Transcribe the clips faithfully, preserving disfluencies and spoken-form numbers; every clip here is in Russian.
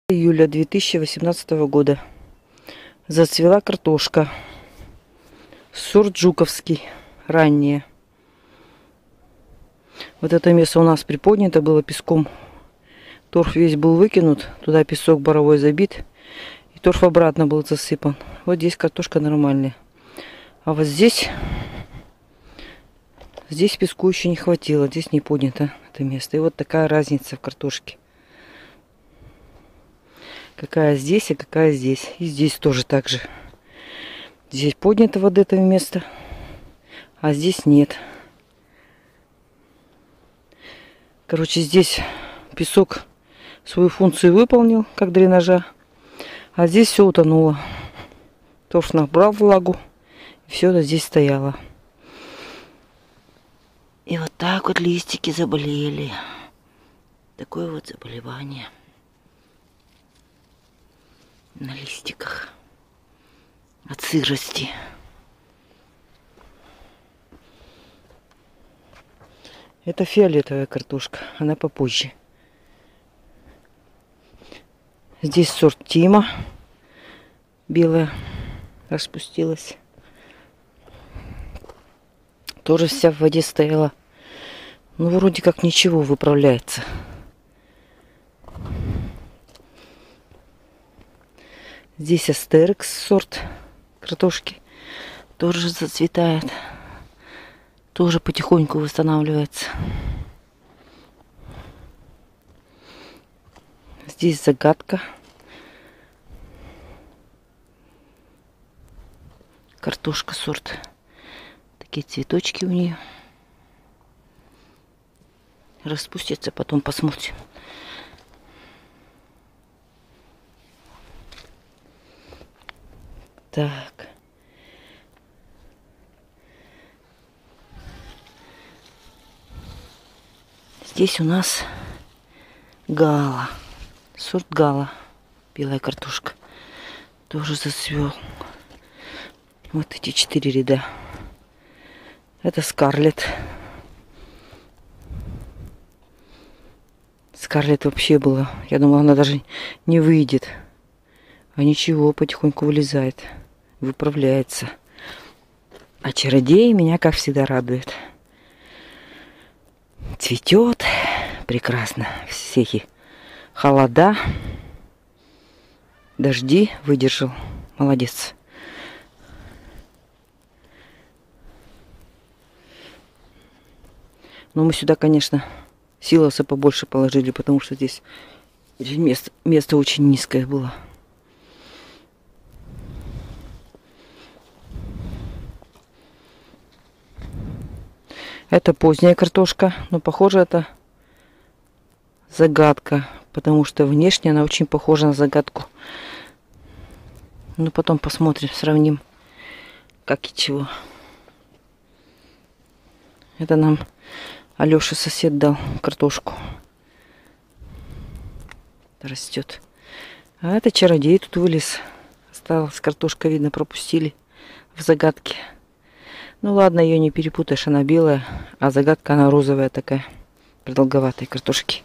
Июля две тысячи восемнадцатого года. Зацвела картошка. Сорт Жуковский. Ранняя. Вот это место у нас приподнято было песком. Торф весь был выкинут. Туда песок боровой забит. И торф обратно был засыпан. Вот здесь картошка нормальная. А вот здесь... Здесь песку еще не хватило. Здесь не поднято это место. И вот такая разница в картошке. Какая здесь, и какая здесь. И здесь тоже так же. Здесь поднято вот это место, а здесь нет. Короче, здесь песок свою функцию выполнил, как дренажа. А здесь все утонуло. Торф набрал влагу, и все это здесь стояло. И вот так вот листики заболели. Такое вот заболевание на листиках от сырости. Это фиолетовая картошка, она попозже. Здесь сорт Тима, белая, распустилась. Тоже вся в воде стояла. Ну, вроде как ничего, выправляется. Здесь астерикс сорт картошки. Тоже зацветает. Тоже потихоньку восстанавливается. Здесь загадка. Картошка сорт. Такие цветочки у нее. Распустится, потом посмотрим. Так. Здесь у нас гала. Сорт гала. Белая картошка. Тоже зацвел. Вот эти четыре ряда. Это скарлетт. Скарлетт вообще была. Я думала, она даже не выйдет. А ничего, потихоньку вылезает. Выправляется. А чародей меня, как всегда, радует. Цветет прекрасно. Все эти холода, дожди выдержал. Молодец. Но мы сюда, конечно, силоса побольше положили, потому что здесь место, место очень низкое было. Это поздняя картошка, но похоже это загадка, потому что внешне она очень похожа на загадку. Ну потом посмотрим, сравним, как и чего. Это нам Алёша сосед дал картошку. Растет. А это чародей тут вылез. Осталась картошка, видно, пропустили в загадке. Ну ладно, ее не перепутаешь, она белая, а загадка она розовая такая, продолговатой картошки.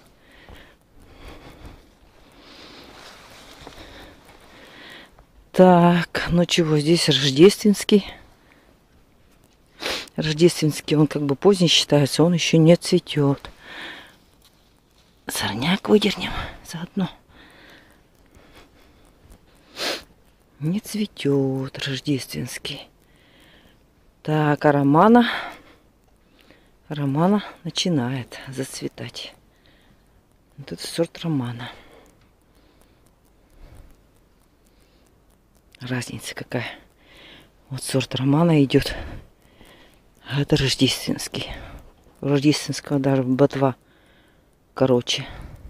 Так, ну чего, здесь рождественский. Рождественский, он как бы поздний считается, он еще не цветет. Сорняк выдернем заодно. Не цветет рождественский. Так, а романа, романа начинает зацветать. Вот это сорт романа. Разница какая. Вот сорт романа идет. А это рождественский. У рождественского даже ботва короче.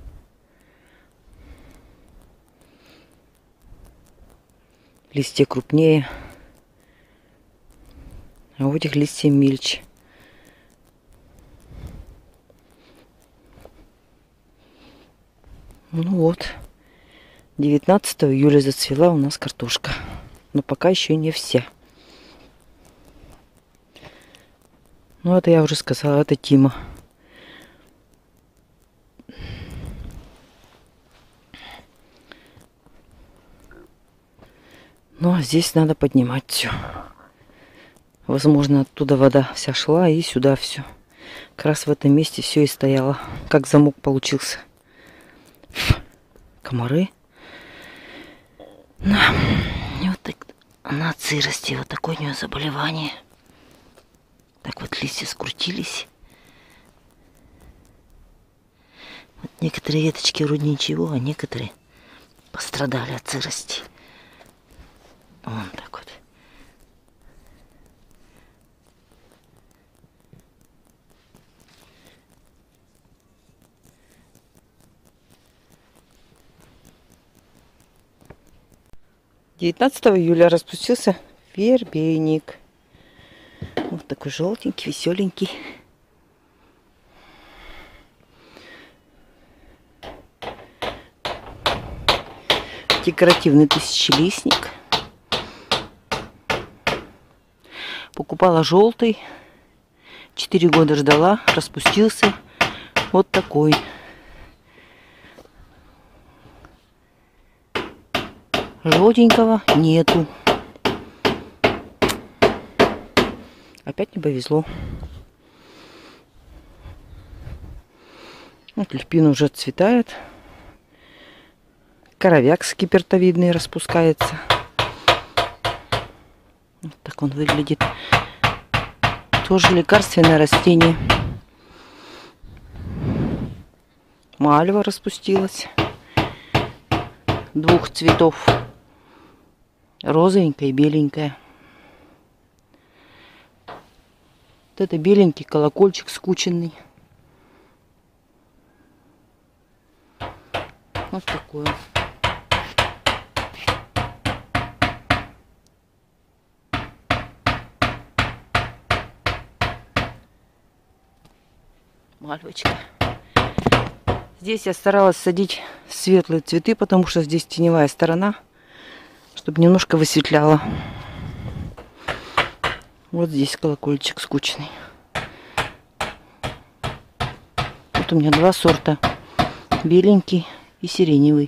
Листья крупнее. А у этих листья мельче. Ну вот. девятнадцатого июля зацвела у нас картошка. Но пока еще не вся. Ну это я уже сказала, это Тима. Ну, а здесь надо поднимать все. Возможно, оттуда вода вся шла и сюда все. Как раз в этом месте все и стояло. Как замок получился. Комары. Да. И вот так на сырости. Вот такое у нее заболевание. Так вот листья скрутились. Вот некоторые веточки вроде ничего, а некоторые пострадали от сырости. Вон так вот. девятнадцатого июля распустился вербейник. Вот такой желтенький, веселенький. Декоративный тысячелистник. Покупала желтый. Четыре года ждала, распустился. Вот такой. Желтенького нету. Опять не повезло. Вот люпин уже отцветает. Коровяк скипертовидный распускается. Вот так он выглядит. Тоже лекарственное растение. Мальва распустилась. Двух цветов. Розовенькая и беленькая. Вот это беленький колокольчик скученный. Вот такое. Мальвочка. Здесь я старалась садить светлые цветы, потому что здесь теневая сторона, чтобы немножко высветляло. Вот здесь колокольчик скучный. Вот у меня два сорта. Беленький и сиреневый.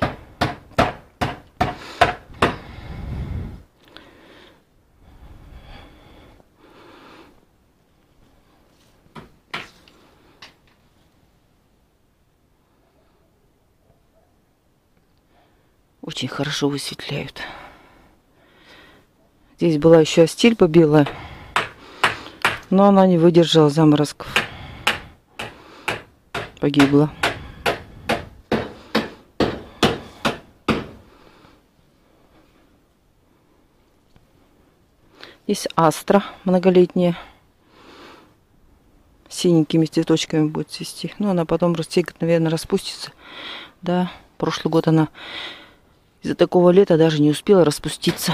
Очень хорошо высветляют. Здесь была еще астильба белая, но она не выдержала заморозков. Погибла. Здесь астра многолетняя. Синенькими цветочками будет цвести. Но она потом растет, наверное, распустится. Да, прошлый год она из-за такого лета даже не успела распуститься.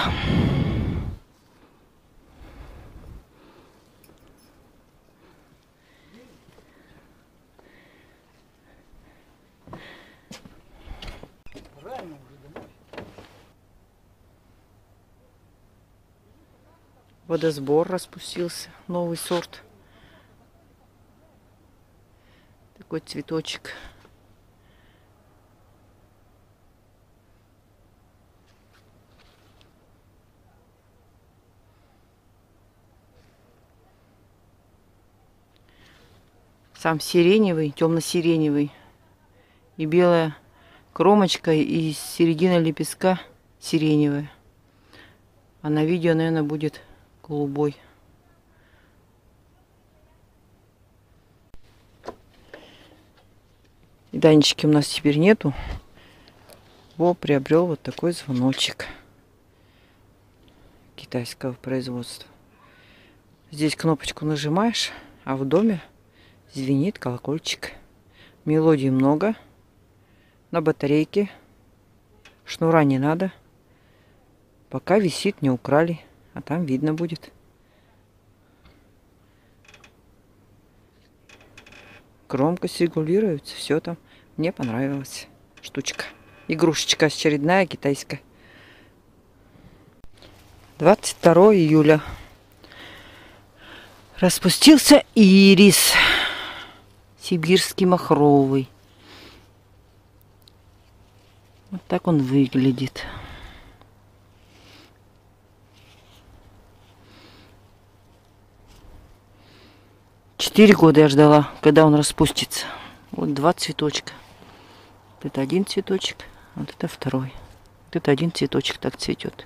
Водосбор распустился. Новый сорт. Такой цветочек. Сам сиреневый, темно-сиреневый. И белая кромочка, и середина лепестка сиреневая. А на видео, наверное, будет голубой. И Данечки у нас теперь нету. Во, приобрел вот такой звоночек китайского производства. Здесь кнопочку нажимаешь, а в доме звенит колокольчик. Мелодий много. На батарейке. Шнура не надо. Пока висит, не украли. А там видно будет. Громкость регулируется. Все там. Мне понравилась штучка. Игрушечка очередная китайская. двадцать второго июля. Распустился ирис. Сибирский махровый. Вот так он выглядит. Четыре года я ждала, когда он распустится. Вот два цветочка. Вот это один цветочек, вот это второй. Вот это один цветочек так цветет.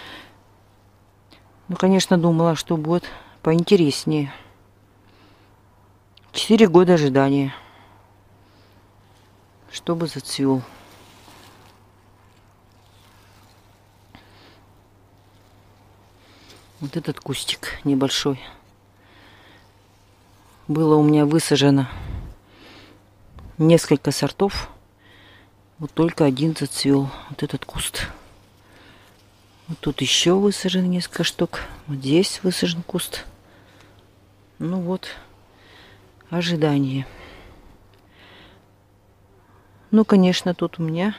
Ну, конечно, думала, что будет поинтереснее. Четыре года ожидания, чтобы зацвел. Вот этот кустик небольшой. Было у меня высажено несколько сортов. Вот только один зацвел. Вот этот куст. Вот тут еще высажено несколько штук. Вот здесь высажен куст. Ну вот, ожидание. Ну, конечно, тут у меня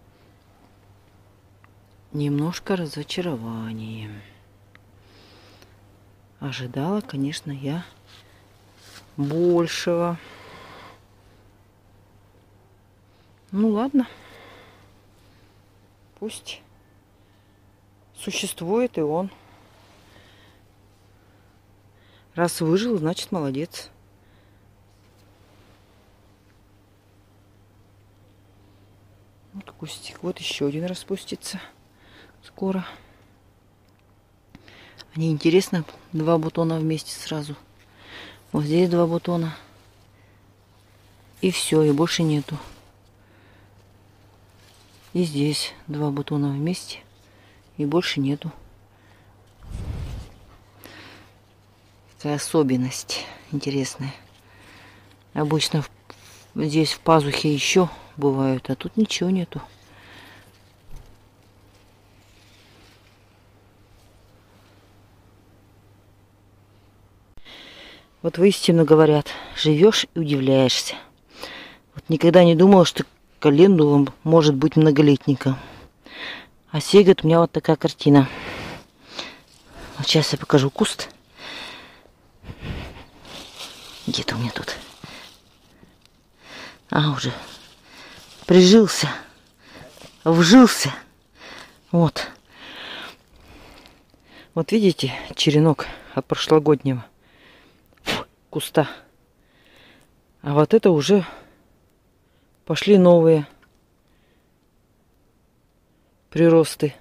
немножко разочарование. Ожидала, конечно, я большего. Ну ладно. Пусть существует и он. Раз выжил, значит молодец. Вот кустик. Вот еще один распустится скоро. Они интересно, два бутона вместе сразу. Вот здесь два бутона. И все, и больше нету. И здесь два бутона вместе. И больше нету. Такая особенность интересная. Обычно в, здесь в пазухе еще бывают, а тут ничего нету. Вот воистину говорят, живешь и удивляешься. Вот никогда не думала, что календула может быть многолетником. А сей год у меня вот такая картина. Вот сейчас я покажу куст. Где-то у меня тут. А, уже прижился. Вжился. Вот. Вот видите, черенок от прошлогоднего куста. А вот это уже пошли новые приросты.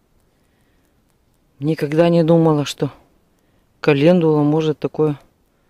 Никогда не думала, что календула может такое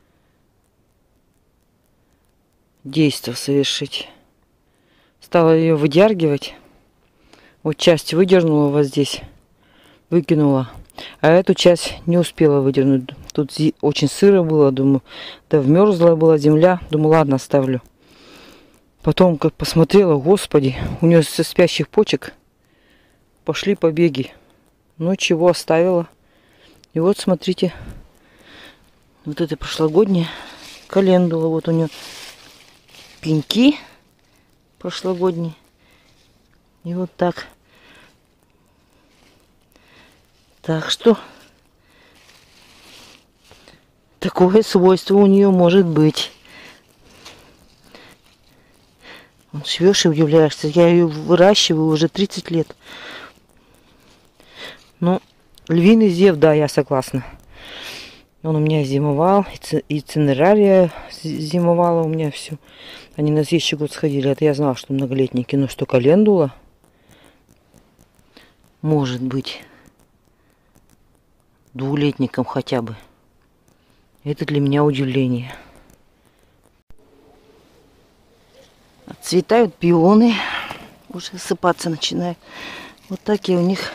действие совершить. Стала ее выдергивать. Вот часть выдернула вот здесь, выкинула. А эту часть не успела выдернуть. Тут очень сыро было, думаю, да вмерзла была земля. Думаю, ладно, оставлю. Потом, как посмотрела, господи, у нее со спящих почек пошли побеги. Ну, чего оставила. И вот, смотрите, вот это прошлогодняя календула. Вот у нее пеньки прошлогодние. И вот так. Так что такое свойство у нее может быть. Вот живешь и удивляешься. Я ее выращиваю уже тридцать лет. Ну, львиный зев, да, я согласна. Он у меня зимовал, и цинерария зимовала у меня все. Они на следующий год сходили. Это я знала, что многолетники. Но что календула может быть двухлетником хотя бы. Это для меня удивление. Отцветают пионы. Уже осыпаться начинают. Вот такие у них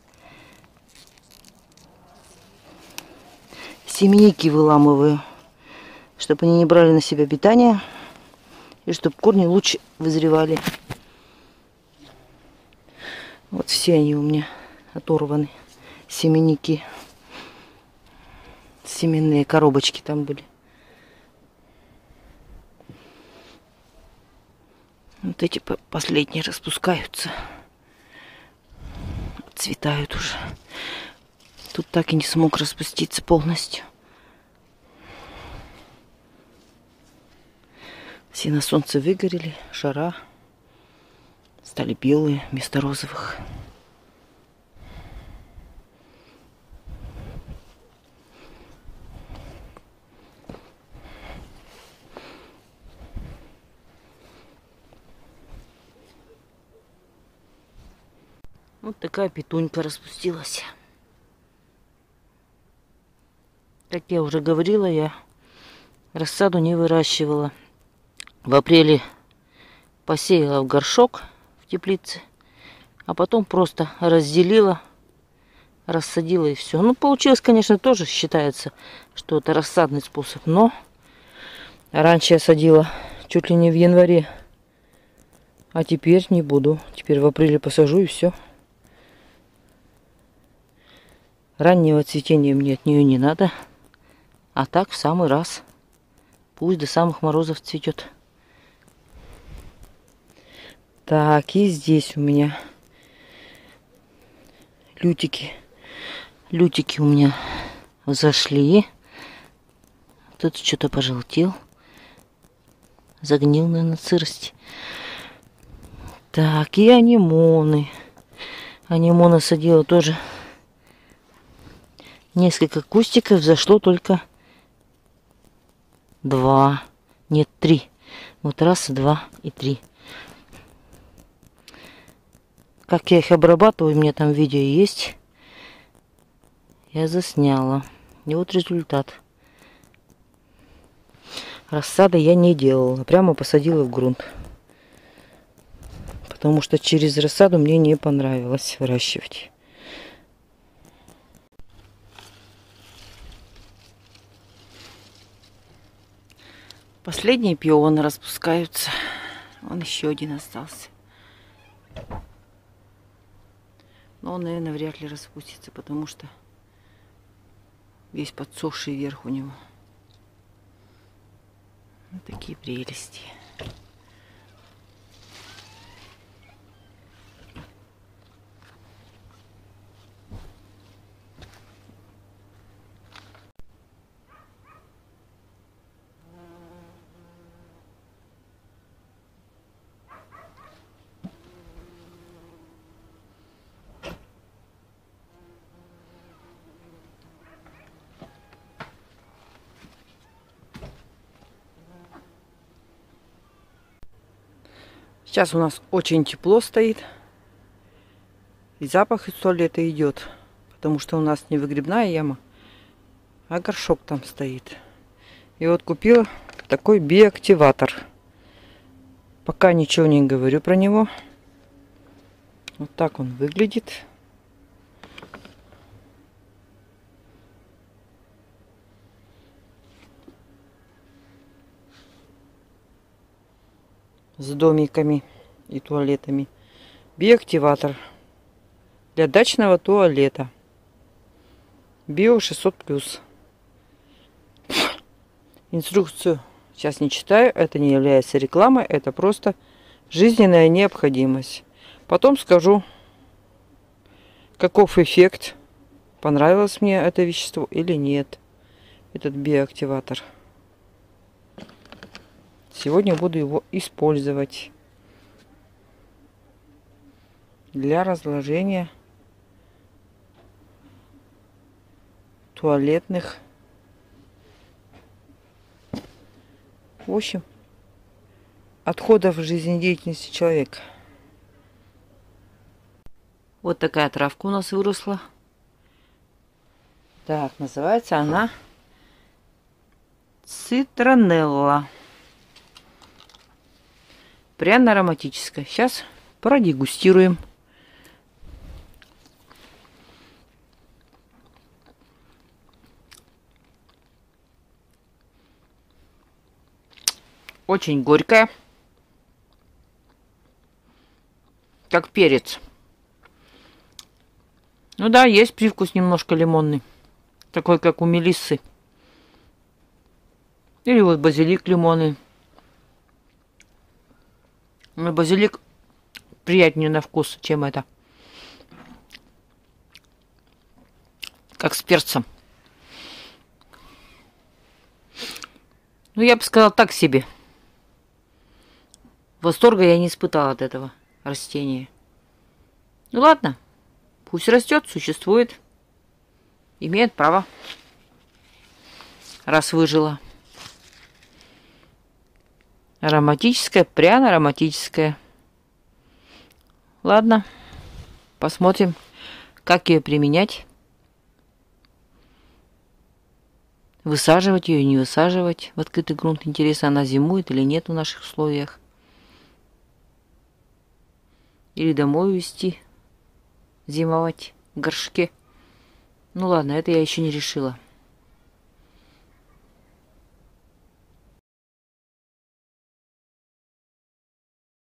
семенники выламываю, чтобы они не брали на себя питание и чтобы корни лучше вызревали. Вот все они у меня оторваны. Семенники. Семенные коробочки там были. Вот эти последние распускаются. Цветают уже. Тут так и не смог распуститься полностью. Все на солнце выгорели, жара. Стали белые вместо розовых. Вот такая петунька распустилась. Как я уже говорила, я рассаду не выращивала. В апреле посеяла в горшок в теплице, а потом просто разделила, рассадила и все. Ну, получилось, конечно, тоже считается, что это рассадный способ, но раньше я садила чуть ли не в январе, а теперь не буду. Теперь в апреле посажу и все. Раннего цветения мне от нее не надо, а так в самый раз. Пусть до самых морозов цветет. Так, и здесь у меня лютики. Лютики у меня взошли. Тут что-то пожелтел. Загнил, наверное, от сырости. Так, и анимоны. Анимоны садила тоже. Несколько кустиков, взошло только два. Нет, три. Вот раз, два и три. Как я их обрабатываю, у меня там видео есть. Я засняла. И вот результат. Рассады я не делала. Прямо посадила в грунт. Потому что через рассаду мне не понравилось выращивать. Последние пионы распускаются. Вон еще один остался. Но он, наверное, вряд ли распустится, потому что весь подсохший верх у него. Вот такие прелести. Сейчас у нас очень тепло стоит. И запах из туалета идет. Потому что у нас не выгребная яма, а горшок там стоит. И вот купила такой биоактиватор. Пока ничего не говорю про него. Вот так он выглядит. С домиками и туалетами. Биоактиватор для дачного туалета. Био шестьсот плюс. Инструкцию сейчас не читаю. Это не является рекламой. Это просто жизненная необходимость. Потом скажу, каков эффект. Понравилось мне это вещество или нет. Этот биоактиватор. Сегодня буду его использовать для разложения туалетных, в общем, отходов жизнедеятельности человека. Вот такая травка у нас выросла. Так, называется она цитронелла. Пряно-ароматическая. Сейчас продегустируем. Очень горькая. Как перец. Ну да, есть привкус немножко лимонный. Такой, как у мелиссы. Или вот базилик лимонный. Но базилик приятнее на вкус, чем это. Как с перцем. Ну, я бы сказала, так себе. Восторга я не испытала от этого растения. Ну ладно. Пусть растет, существует. Имеет право. Раз выжила. Ароматическая, пряно-ароматическая. Ладно. Посмотрим, как ее применять. Высаживать ее, не высаживать в открытый грунт. Интересно, она зимует или нет в наших условиях. Или домой увезти, зимовать в горшке. Ну ладно, это я еще не решила.